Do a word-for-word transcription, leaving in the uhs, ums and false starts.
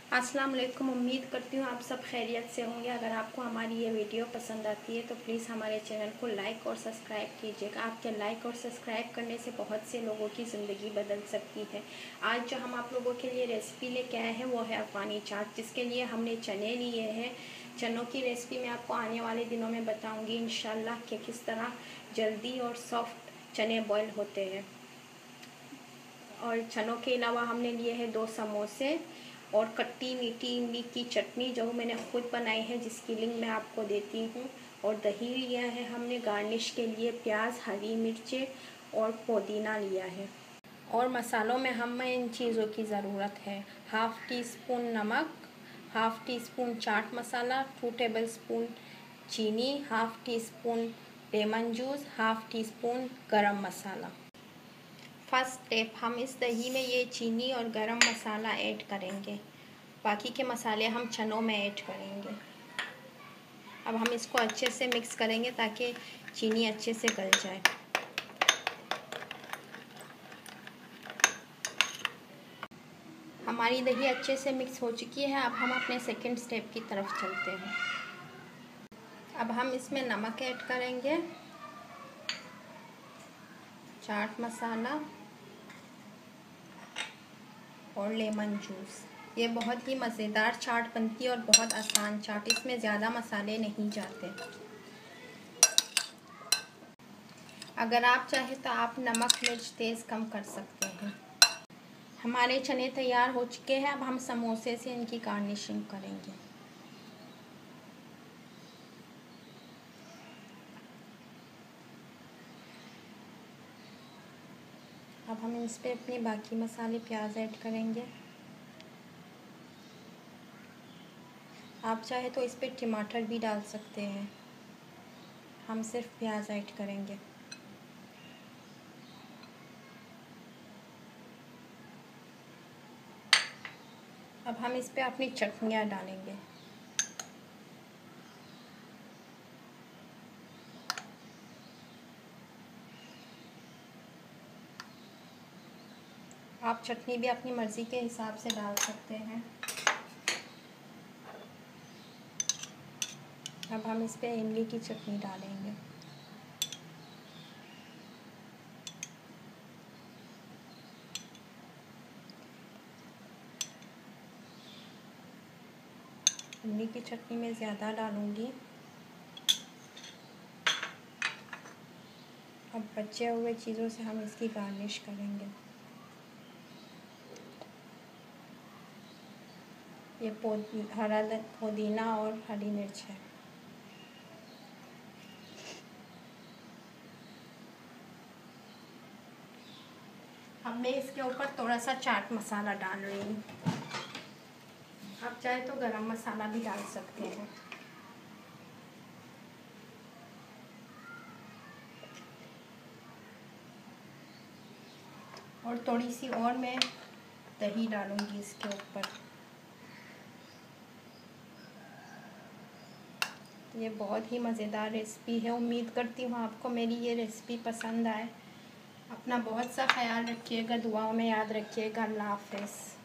अस्सलाम वालेकुम। उम्मीद करती हूँ आप सब खैरियत से होंगे। अगर आपको हमारी ये वीडियो पसंद आती है तो प्लीज़ हमारे चैनल को लाइक और सब्सक्राइब कीजिएगा। आपके लाइक और सब्सक्राइब करने से बहुत से लोगों की ज़िंदगी बदल सकती है। आज जो हम आप लोगों के लिए रेसिपी लेके आए हैं वो है अफ़गानी चाट, जिसके लिए हमने चने लिए हैं। चनों की रेसिपी मैं आपको आने वाले दिनों में बताऊँगी इंशाल्लाह कि किस तरह जल्दी और सॉफ्ट चने बॉयल होते हैं। और चनों के अलावा हमने लिए हैं दो समोसे और कट्टी मीठी इमली की चटनी जो मैंने खुद बनाई है, जिसकी लिंक मैं आपको देती हूँ। और दही लिया है हमने गार्निश के लिए, प्याज, हरी मिर्चें और पुदीना लिया है। और मसालों में हमें इन चीज़ों की ज़रूरत है। हाफ़ टी स्पून नमक, half teaspoon chaat masala, two tablespoon चीनी, half teaspoon lemon juice, half teaspoon garam masala. First step, हम इस दही में ये चीनी और गरम मसाला ऐड करेंगे। बाकी के मसाले हम चनों में ऐड करेंगे। अब हम इसको अच्छे से मिक्स करेंगे ताकि चीनी अच्छे से गल जाए। हमारी दही अच्छे से मिक्स हो चुकी है। अब हम अपने सेकंड स्टेप की तरफ चलते हैं। अब हम इसमें नमक ऐड करेंगे, चाट मसाला और लेमन जूस। ये बहुत ही मज़ेदार चाट बनती है और बहुत आसान चाट, इसमें ज़्यादा मसाले नहीं जाते। अगर आप चाहें तो आप नमक मिर्च तेज़ कम कर सकते हैं। हमारे चने तैयार हो चुके हैं। अब हम समोसे से इनकी गार्निशिंग करेंगे। अब हम इस पे अपने बाकी मसाले प्याज ऐड करेंगे। आप चाहे तो इस पे टमाटर भी डाल सकते हैं, हम सिर्फ प्याज ऐड करेंगे। अब हम इस पे अपनी चटनियाँ डालेंगे। आप चटनी भी अपनी मर्ज़ी के हिसाब से डाल सकते हैं। अब हम इस पे इमली की चटनी डालेंगे। इमली की चटनी में ज़्यादा डालूँगी। अब बचे हुए चीज़ों से हम इसकी गार्निश करेंगे। ये हरा पुदीना और हरी मिर्च है। अब मैं इसके ऊपर थोड़ा सा चाट मसाला डाल रही हूँ। आप चाहे तो गरम मसाला भी डाल सकते हैं। और थोड़ी सी और मैं दही डालूँगी इसके ऊपर। ये बहुत ही मज़ेदार रेसिपी है। उम्मीद करती हूँ आपको मेरी ये रेसिपी पसंद आए। अपना बहुत सा ख्याल रखिएगा, दुआओं में याद रखिएगा। अल्लाह हाफ़िज़।